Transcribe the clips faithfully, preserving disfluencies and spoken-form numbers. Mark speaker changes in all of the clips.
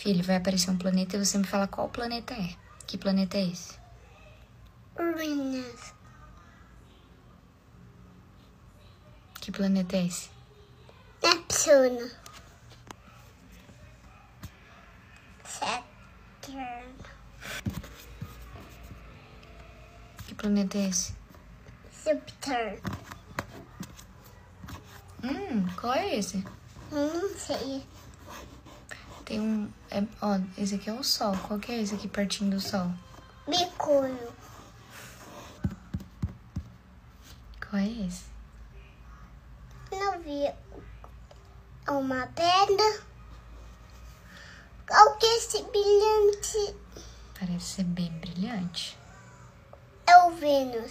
Speaker 1: Filho, vai aparecer um planeta e você me fala qual planeta é. Que planeta é esse?
Speaker 2: Uranus.
Speaker 1: Que planeta é esse?
Speaker 2: Neptuno. Saturno.
Speaker 1: Que planeta é esse?
Speaker 2: Júpiter.
Speaker 1: Hum, qual é esse?
Speaker 2: Não sei.
Speaker 1: Tem um... É, ó, esse aqui é o Sol. Qual que é esse aqui pertinho do Sol?
Speaker 2: Mercúrio.
Speaker 1: Qual é esse?
Speaker 2: Não vi uma pedra. Qual que é esse brilhante?
Speaker 1: Parece ser bem brilhante.
Speaker 2: É o Vênus.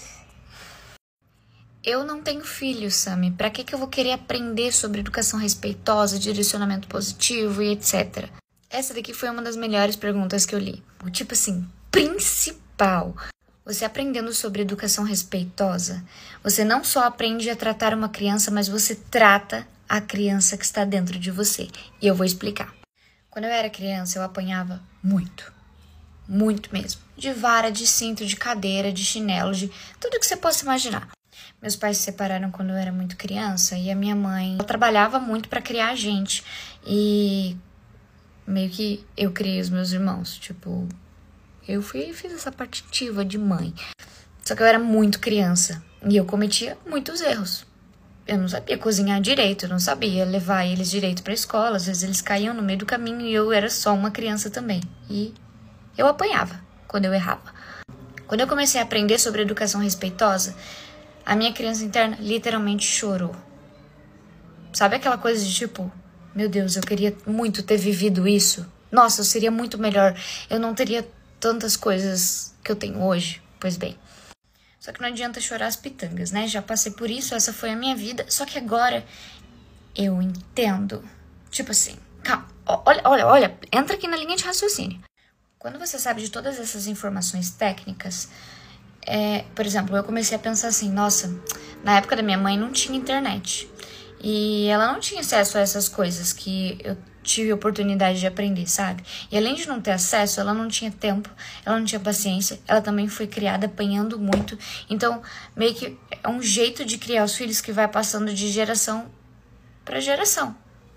Speaker 1: Eu não tenho filhos, Sami. Pra que que eu vou querer aprender sobre educação respeitosa, direcionamento positivo e etcétera? Essa daqui foi uma das melhores perguntas que eu li. O tipo assim, principal. Você aprendendo sobre educação respeitosa, você não só aprende a tratar uma criança, mas você trata a criança que está dentro de você. E eu vou explicar. Quando eu era criança, eu apanhava muito. Muito mesmo. De vara, de cinto, de cadeira, de chinelo, de tudo que você possa imaginar. Meus pais se separaram quando eu era muito criança e a minha mãe ela trabalhava muito para criar a gente. E meio que eu criei os meus irmãos. Tipo, eu fui, fiz essa parte ativa de mãe. Só que eu era muito criança e eu cometia muitos erros. Eu não sabia cozinhar direito, eu não sabia levar eles direito para a escola. Às vezes eles caíam no meio do caminho e eu era só uma criança também. E eu apanhava quando eu errava. Quando eu comecei a aprender sobre educação respeitosa, a minha criança interna literalmente chorou. Sabe aquela coisa de tipo, meu Deus, eu queria muito ter vivido isso. Nossa, eu seria muito melhor. Eu não teria tantas coisas que eu tenho hoje. Pois bem. Só que não adianta chorar as pitangas, né? Já passei por isso, essa foi a minha vida. Só que agora eu entendo. Tipo assim, calma, olha, olha, olha, entra aqui na linha de raciocínio. Quando você sabe de todas essas informações técnicas, é, por exemplo, eu comecei a pensar assim, nossa, na época da minha mãe não tinha internet. E ela não tinha acesso a essas coisas que eu tive oportunidade de aprender, sabe? E além de não ter acesso, ela não tinha tempo, ela não tinha paciência, ela também foi criada apanhando muito. Então, meio que é um jeito de criar os filhos que vai passando de geração para geração.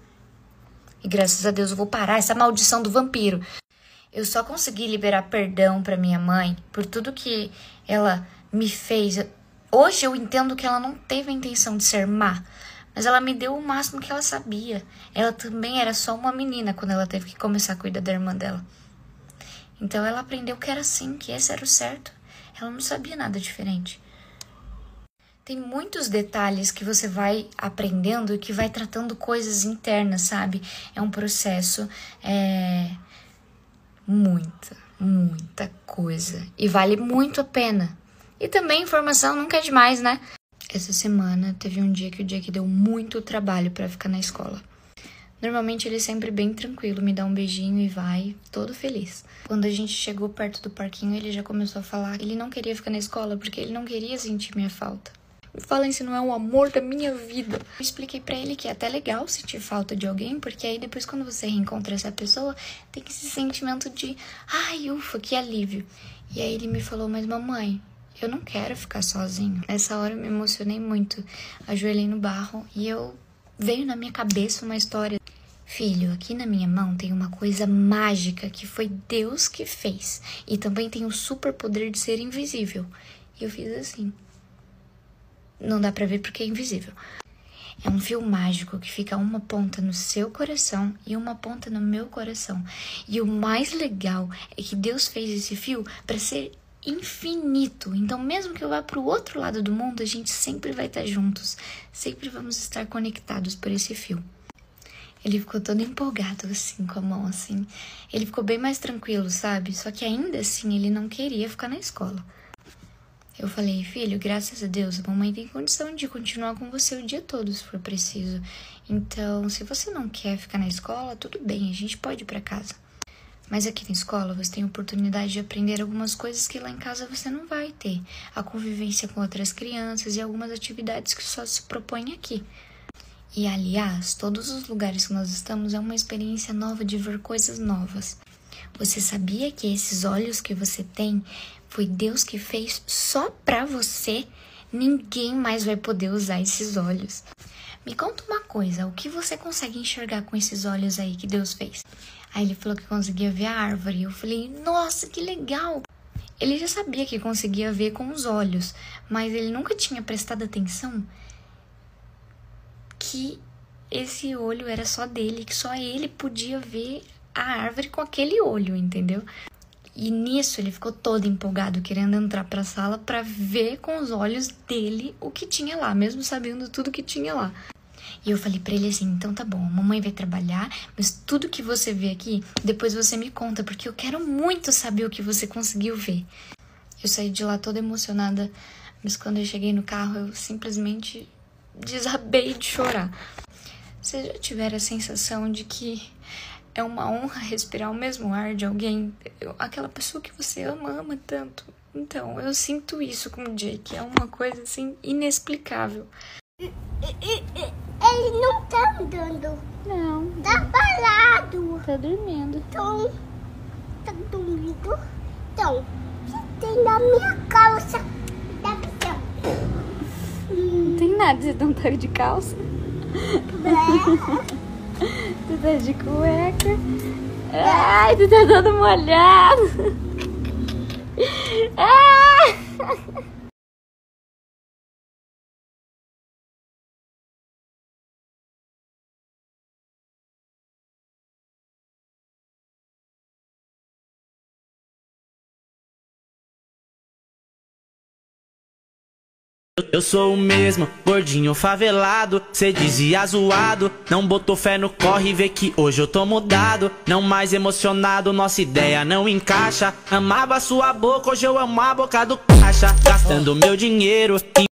Speaker 1: E graças a Deus eu vou parar essa maldição do vampiro. Eu só consegui liberar perdão pra minha mãe por tudo que ela me fez. Hoje eu entendo que ela não teve a intenção de ser má, mas ela me deu o máximo que ela sabia. Ela também era só uma menina quando ela teve que começar a cuidar da irmã dela. Então ela aprendeu que era assim, que esse era o certo. Ela não sabia nada diferente. Tem muitos detalhes que você vai aprendendo e que vai tratando coisas internas, sabe? É um processo, é... muita, muita coisa. E vale muito a pena. E também informação nunca é demais, né? Essa semana teve um dia que o Jake deu muito trabalho pra ficar na escola. Normalmente ele é sempre bem tranquilo, me dá um beijinho e vai, todo feliz. Quando a gente chegou perto do parquinho, ele já começou a falar que ele não queria ficar na escola porque ele não queria sentir minha falta. Me falem se não é o amor da minha vida. Eu expliquei pra ele que é até legal sentir falta de alguém, porque aí depois quando você reencontra essa pessoa, tem esse sentimento de, ai, ufa, que alívio. E aí ele me falou, mas mamãe, eu não quero ficar sozinho. Nessa hora eu me emocionei muito, ajoelhei no barro e eu veio na minha cabeça uma história. Filho, aqui na minha mão tem uma coisa mágica que foi Deus que fez. E também tem o superpoder de ser invisível. E eu fiz assim. Não dá pra ver porque é invisível. É um fio mágico que fica uma ponta no seu coração e uma ponta no meu coração. E o mais legal é que Deus fez esse fio para ser infinito. Então, mesmo que eu vá pro outro lado do mundo, a gente sempre vai estar juntos. Sempre vamos estar conectados por esse fio. Ele ficou todo empolgado, assim, com a mão, assim. Ele ficou bem mais tranquilo, sabe? Só que ainda assim, ele não queria ficar na escola. Eu falei, filho, graças a Deus, a mamãe tem condição de continuar com você o dia todo, se for preciso. Então, se você não quer ficar na escola, tudo bem, a gente pode ir pra casa. Mas aqui na escola, você tem a oportunidade de aprender algumas coisas que lá em casa você não vai ter. A convivência com outras crianças e algumas atividades que só se propõem aqui. E, aliás, todos os lugares que nós estamos é uma experiência nova de ver coisas novas. Você sabia que esses olhos que você tem foi Deus que fez só pra você? Ninguém mais vai poder usar esses olhos. Me conta uma coisa, o que você consegue enxergar com esses olhos aí que Deus fez? Aí ele falou que conseguia ver a árvore. Eu falei, nossa, que legal! Ele já sabia que conseguia ver com os olhos, mas ele nunca tinha prestado atenção que esse olho era só dele, que só ele podia ver a árvore com aquele olho, entendeu? E nisso ele ficou todo empolgado, querendo entrar pra sala pra ver com os olhos dele o que tinha lá, mesmo sabendo tudo que tinha lá. E eu falei pra ele assim, então tá bom, a mamãe vai trabalhar, mas tudo que você vê aqui, depois você me conta, porque eu quero muito saber o que você conseguiu ver. Eu saí de lá toda emocionada, mas quando eu cheguei no carro, eu simplesmente desabei de chorar. Vocês já tiveram a sensação de que é uma honra respirar o mesmo ar de alguém, aquela pessoa que você ama, ama tanto? Então, eu sinto isso com o Jake, é uma coisa assim inexplicável.
Speaker 2: Ele não tá andando.
Speaker 1: Não.
Speaker 2: Tá parado.
Speaker 1: Tá dormindo.
Speaker 2: Então, tá dormindo. Então, o que tem na minha calça? Deve ser.
Speaker 1: Não tem nada, você não tá de calça? Tu tá de cueca. Ai, tu tá todo molhado. Ah!
Speaker 3: Eu sou o mesmo, gordinho favelado. Cê dizia zoado, não botou fé no corre, vê que hoje eu tô mudado. Não mais emocionado, nossa ideia não encaixa. Amava sua boca, hoje eu amo a boca do caixa. Gastando meu dinheiro